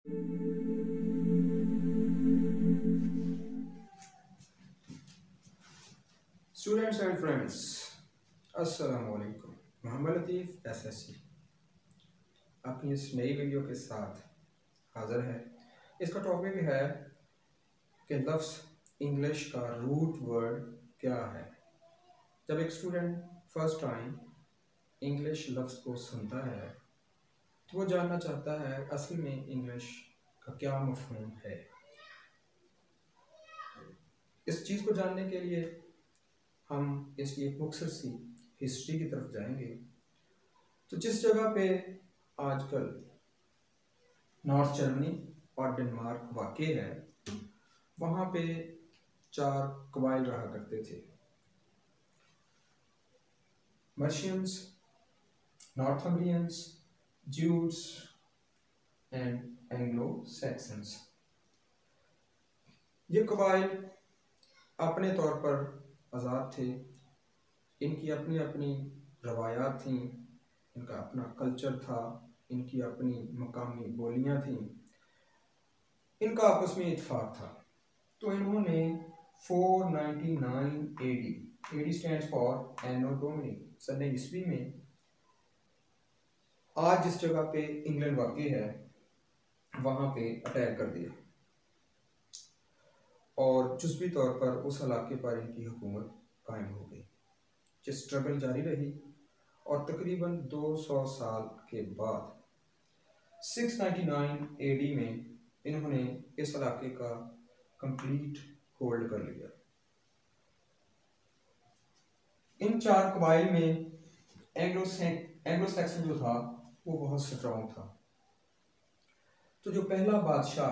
Students and friends, अस्सलाम वालेकुम। मोहम्मद लतीफ़ SSC अपनी इस नई वीडियो के साथ हाज़िर है। इसका टॉपिक है कि लफ्ज़ इंग्लिश का रूट वर्ड क्या है। जब एक स्टूडेंट फर्स्ट टाइम इंग्लिश लफ्ज़ को सुनता है तो वो जानना चाहता है असल में इंग्लिश का क्या मफ़हूम है। इस चीज़ को जानने के लिए हम इसकी एक मुख्तसर सी हिस्ट्री की तरफ जाएंगे। तो जिस जगह पे आजकल नॉर्थ जर्मनी और डेनमार्क वाक़ है, वहाँ पे 4 कबाइल रहा करते थे। Mercians, Northumbrians, Jutes and Anglo Saxons. ये कबाइल अपने तौर पर आज़ाद थे। इनकी अपनी अपनी रवायात थीं, इनका अपना कल्चर था, इनकी अपनी मकामी बोलियां थीं, इनका आपस में इत्फाक था। तो इन्होंने 499 AD, AD stands for anno domini, सन ईस्वी में आज जिस जगह पे इंग्लैंड वाक़ है वहाँ पे अटैक कर दिया और जुज़वी तौर पर उस इलाके पर इनकी हुकूमत कायम हो गई। जो स्ट्रगल जारी रही और तकरीबन 200 साल के बाद 699 AD में इन्होंने इस इलाके का कंप्लीट होल्ड कर लिया। इन 4 कबाइल में एंग्लो सैक्सन जो था वो बहुत स्ट्रॉन्ग था। तो जो पहला बादशाह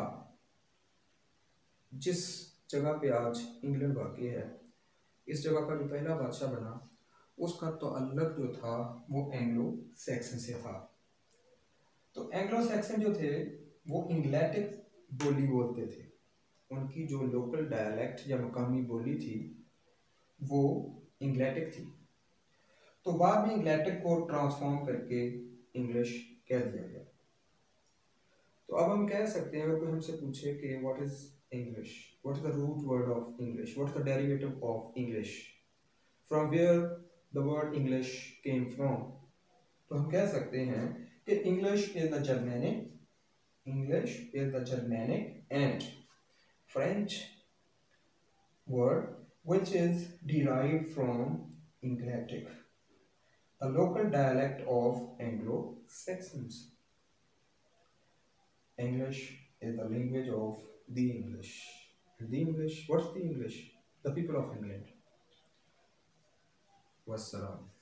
जिस जगह पे आज इंग्लैंड वाक़ है, इस जगह का जो पहला बादशाह बना उसका तो अलग जो था वो एंग्लो सैक्सन से था। तो एंग्लो सैक्सन जो थे वो इंग्लैटिक बोली बोलते थे। उनकी जो लोकल डायलेक्ट या मकामी बोली थी वो इंग्लैटिक थी। तो बाद में इंग्लैटिक को ट्रांसफॉर्म करके इंग्लिश कह दिया गया। तो अब हम कह सकते हैं, अगर कोई हमसे पूछे कि what is English, what is the root word of English, what is the derivative of English, from where the word English came from, तो हम कह सकते हैं कि English is the Germanic and French word which is derived from Inglatic, a local dialect of Anglo-Saxons. English is the language of the English. The English, what's the English? The people of England. Wassalam.